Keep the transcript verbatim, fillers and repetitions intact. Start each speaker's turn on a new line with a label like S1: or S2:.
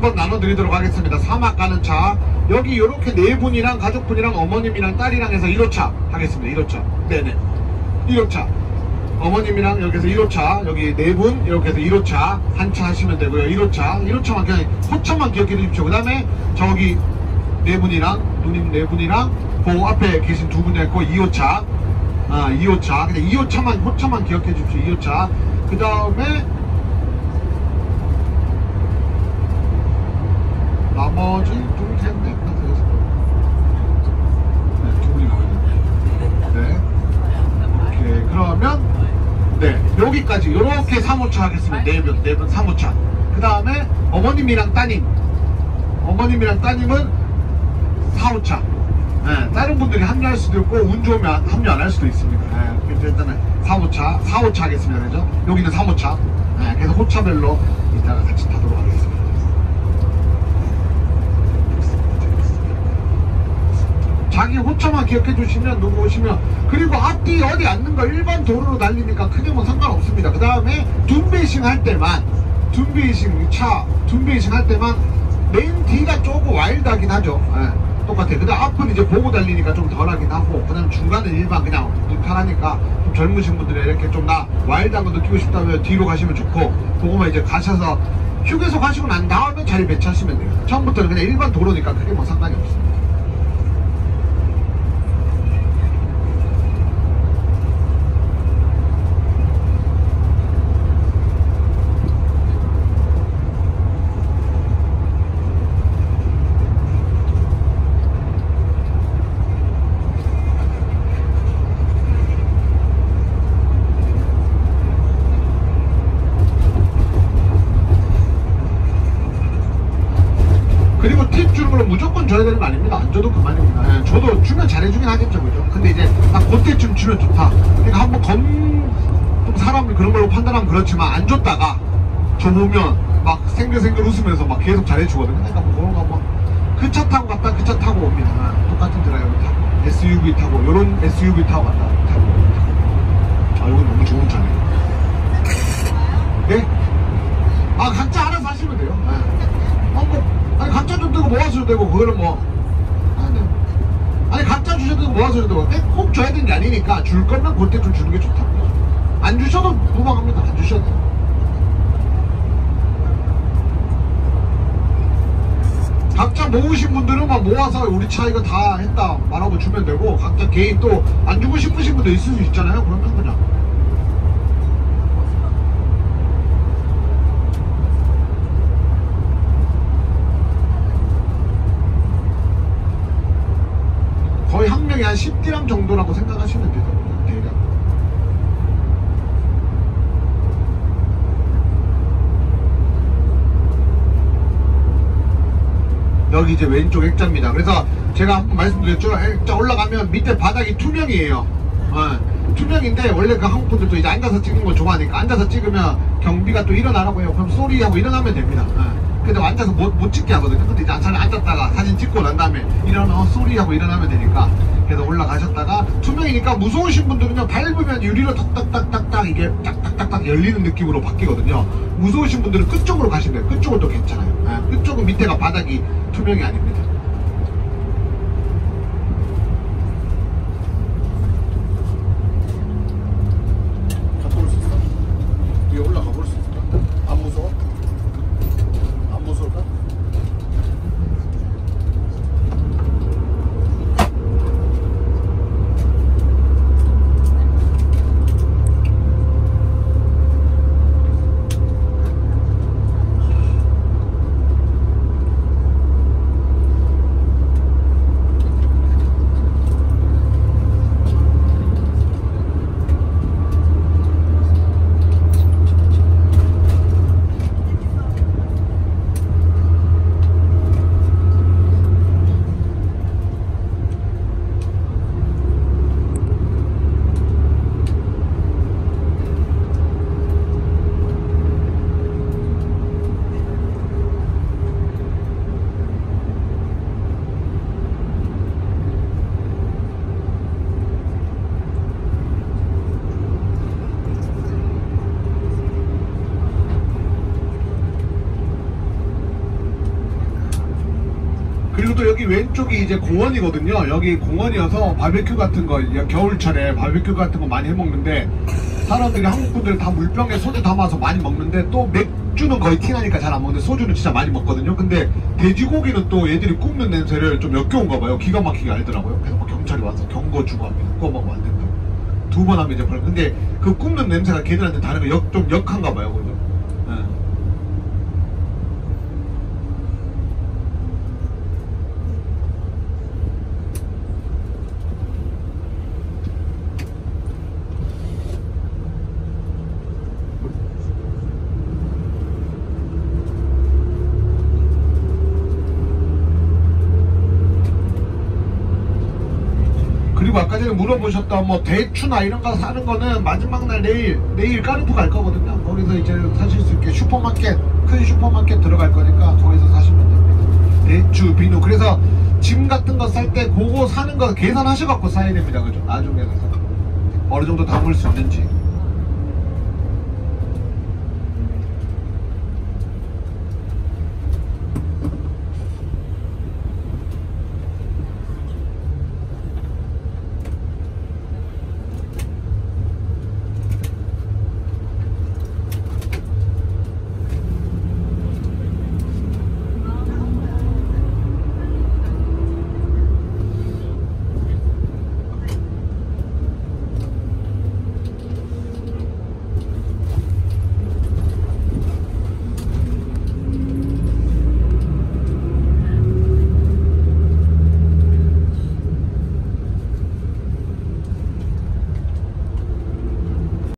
S1: 한번 나눠드리도록 하겠습니다. 사막 가는 차. 여기 이렇게 네 분이랑 가족분이랑 어머님이랑 딸이랑 해서 일 호차 하겠습니다. 일 호차. 네네. 일 호차. 어머님이랑 여기서 일 호차. 여기 네 분 이렇게 해서 일 호차 한 차 하시면 되고요. 일 호차. 일 호차만 그냥 호차만 기억해 주십시오. 그 다음에 저기 네 분이랑 누님 네 분이랑 그 앞에 계신 두 분이 있고 이 호차. 아, 이 호차. 그냥 이 호차만 호차만 기억해 주십시오. 이 호차. 그 다음에 나머지 둘, 셋, 넷, 다섯, 여섯. 네, 두 분이 나와요. 네. 오케이. 그러면, 네. 여기까지, 요렇게 삼 호차 하겠습니다. 네 분, 네 분, 삼 호차. 그 다음에, 어머님이랑 따님. 어머님이랑 따님은 사 호차. 네. 다른 분들이 합류할 수도 있고, 운 좋으면 합류 안 할 수도 있습니다. 네. 그래서 일단은 삼 호차, 사 호차 하겠습니다. 그죠? 여기는 삼 호차. 네. 그래서 호차별로 이따가 같이 타도록 하겠습니다. 자기 호차만 기억해 주시면 누구 오시면, 그리고 앞뒤 어디 앉는 거 일반 도로로 달리니까 크게 뭐 상관없습니다. 그 다음에 둔베이싱 할 때만 둔베이싱 차 둔베이싱 할 때만 맨 뒤가 조금 와일드하긴 하죠. 네, 똑같아요. 그 다음 앞은 이제 보고 달리니까 좀 덜하긴 하고, 그 다음 중간은 일반 그냥 뉴탈하니까 좀 젊으신 분들이 이렇게 좀 나 와일드한 거 느끼고 싶다면 뒤로 가시면 좋고, 그거만 이제 가셔서 휴게소 가시고 난 다음에 자리 배치하시면 돼요. 처음부터는 그냥 일반 도로니까 크게 뭐 상관이 없습니다. 그리고 팁 주는 걸로 무조건 줘야 되는 거 아닙니다. 안 줘도 그만입니다. 예, 저도 주면 잘해주긴 하겠죠, 그죠? 근데 이제 아, 그때쯤 주면 좋다. 그러니까 한번 검, 좀 사람을 그런 걸로 판단하면 그렇지만, 안 줬다가 줘보면 막 생글생글 웃으면서 막 계속 잘해주거든요. 그러니까 뭐 그런 거 뭐 그 차 타고 갔다 그 차 타고 옵니다. 아, 똑같은 드라이브 타고 에스유브이 타고 요런 에스유브이 타고 갔다 타고 아, 이건 너무 좋은 차네요. 네? 아, 각자 알아서 하시면 돼요. 네. 아, 뭐 아니 각자 좀 되고 모아줘도 되고, 그거는 뭐 아니, 아니 각자 주셔도 되고 모아줘도 되고, 꼭 줘야 되는 게 아니니까 줄 거면 그때 좀 주는 게 좋다고요. 안 주셔도 무방합니다. 안 주셔도. 각자 모으신 분들은 막 모아서 우리 차 이거 다 했다 말하고 주면 되고, 각자 개인 또 안 주고 싶으신 분도 있을 수 있잖아요. 그러면 그냥 거의 한 명이 한 십 디람 정도라고 생각하시면 되더라고요. 대략. 여기 이제 왼쪽 액자입니다. 그래서 제가 한번 말씀드렸죠. 액자 올라가면 밑에 바닥이 투명이에요. 어, 투명인데 원래 그 한국 분들도 이제 앉아서 찍는 거 좋아하니까 앉아서 찍으면 경비가 또 일어나라고 해요. 그럼 쏘리하고 일어나면 됩니다. 어. 근데 앉아서 못, 못 찍게 하거든요. 근데 이제 잘 앉았다가 사진 찍고 난 다음에 일어나 쏘리하고 일어나면 되니까. 그래서 올라가셨다가 투명이니까 무서우신 분들은요, 밟으면 유리로 탁탁탁탁탁 이게 딱딱딱딱 열리는 느낌으로 바뀌거든요. 무서우신 분들은 끝쪽으로 가시면 돼요. 끝쪽은 또 괜찮아요. 네, 끝쪽은 밑에가 바닥이 투명이 아닙니다. 갔다 올 수 있어? 위에 올라가 볼 수 있을까? 안 무서워? 안 무서울까? 왼쪽이 이제 공원이거든요. 여기 공원이어서 바베큐 같은 거 겨울철에 바베큐 같은 거 많이 해먹는데 사람들이 한국 분들 다 물병에 소주 담아서 많이 먹는데 또 맥주는 거의 티나니까 잘 안 먹는데 소주는 진짜 많이 먹거든요. 근데 돼지고기는 또 얘들이 굽는 냄새를 좀 역겨운가 봐요. 기가 막히게 알더라고요. 그래서 뭐 경찰이 와서 경고 주고 합니다. 구워 먹으면 안 된다고. 두 번 하면 이제 벌. 근데 그 굽는 냄새가 걔들한테 다른 거 역, 좀 역한가 봐요. 그죠? 네. 그리고 아까 전에 물어보셨던 뭐 대추나 이런 거 사는 거는 마지막 날 내일 내일 까르푸 갈 거거든요. 거기서 이제 사실 수 있게 슈퍼마켓 큰 슈퍼마켓 들어갈 거니까 거기서 사시면 됩니다. 대추, 비누. 그래서 짐 같은 거 쌀 때 그거 사는 거 계산하셔갖고 사야 됩니다. 그죠? 나중에 가서 어느 정도 담을 수 있는지.